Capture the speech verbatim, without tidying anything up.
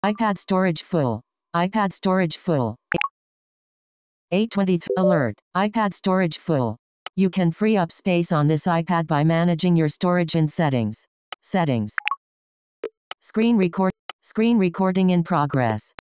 iPad storage full. iPad storage full. eight twenty alert. iPad storage full. You can free up space on this iPad by managing your storage in settings. Settings. Screen record. Screen recording in progress.